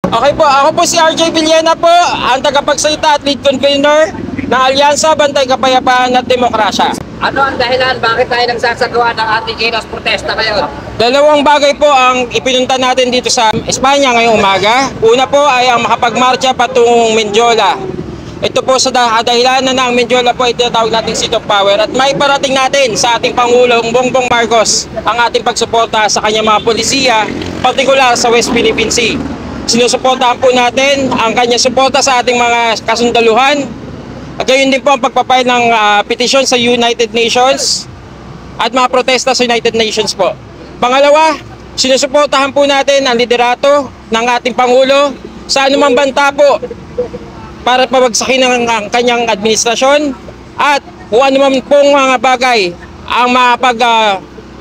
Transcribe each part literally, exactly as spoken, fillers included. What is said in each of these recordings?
Okay po, ako po si R J Villena po, ang tagapagsalita at lead convener ng Alyansa Bantay Kapayapaan at Demokrasya. Ano ang dahilan bakit tayo nagsasagawa ng ating kilos protesta ngayon? Dalawang bagay po ang ipinunta natin dito sa Espanya ngayong umaga. Una po ay ang makapagmarcha patungong Mendiola. Ito po sa dahilanan na ang Mendiola po ay tinatawag natin seat of power at may parating natin sa ating Pangulong Bongbong Marcos ang ating pagsuporta sa kanyang mga polisiya, partikular sa West Philippine Sea. Sinusuportahan po natin ang kanyang suporta sa ating mga kasundaluhan. At gayon din po ang pagpapile ng uh, petisyon sa United Nations at mga protesta sa United Nations po. Pangalawa, sinusuportahan po natin ang liderato ng ating Pangulo sa anumang banta po para pabagsakin ang, ang kanyang administrasyon at kung anuman pong mga bagay ang mapag uh,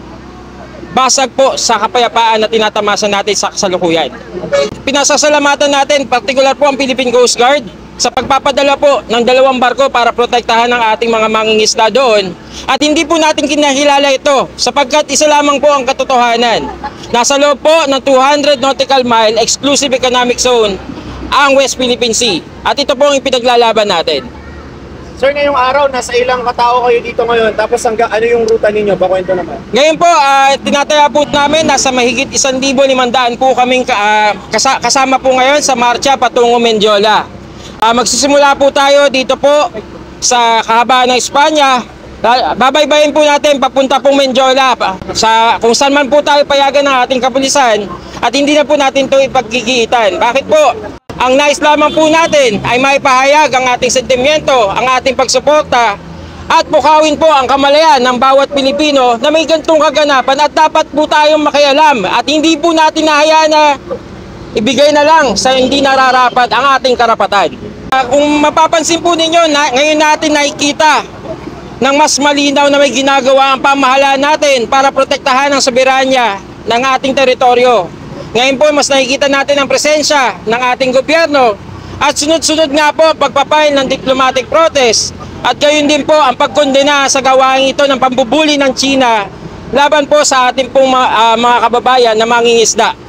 basag po sa kapayapaan na tinatamasa natin sa kasalukuyan. Pinasasalamatan natin, partikular po ang Philippine Coast Guard sa pagpapadala po ng dalawang barko para protektahan ang ating mga mangingisda doon. At hindi po natin kinahilala ito sapagkat isa lamang po ang katotohanan. Nasa loob po ng two hundred nautical mile exclusive economic zone ang West Philippine Sea. At ito po ang ipinaglalaban natin. Sir, ngayong araw, nasa ilang katao kayo dito ngayon? Tapos hanggang ano yung ruta ninyo? Pakwento naman. Ngayon po, uh, tinataya po namin, nasa mahigit isang libo limandaan po kaming uh, kasa kasama po ngayon sa marcha patungo Mendiola. Uh, magsisimula po tayo dito po sa kahabaan ng Espanya. Babaybayin po natin papunta pong Mendiola sa kung saan man po tayo payagan ng ating kapulisan at hindi na po natin ito ipaggigitan. Bakit po? Ang nais lamang po natin ay maipahayag ang ating sentimiento, ang ating pagsuporta at bukawin po ang kamalayan ng bawat Pilipino na may gantong kaganapan at dapat po tayong makialam at hindi po natin nahayaan na ibigay na lang sa hindi nararapat ang ating karapatan. Uh, kung mapapansin po ninyo, na, ngayon natin nakikita ng mas malinaw na may ginagawa ang pamahalaan natin para protektahan ang soberanya ng ating teritoryo. Ngayon po, mas nakikita natin ang presensya ng ating gobyerno at sunod-sunod nga po pagpapail ng diplomatic protest at gayon din po ang pagkondena sa gawain ito ng pambubuli ng China laban po sa ating pong uh, mga kababayan na mangingisda.